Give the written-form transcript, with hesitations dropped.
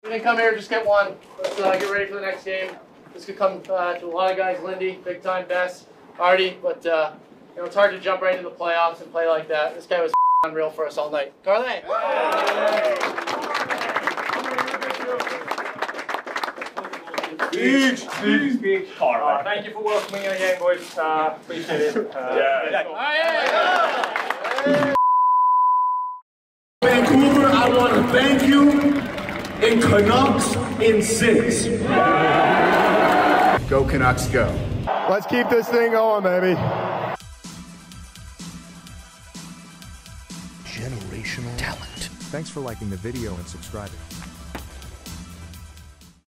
You didn't come here, just get one. Let's get ready for the next game. This could come to a lot of guys. Lindy, big time, Bess, Artie, but you know, it's hard to jump right into the playoffs and play like that. This guy was unreal for us all night. Garland. Speech. Thank you for welcoming me again, boys. Appreciate it. Vancouver, I want to thank you. In Canucks in 6. Go Canucks, go. Let's keep this thing going, baby. Generational talent. Thanks for liking the video and subscribing.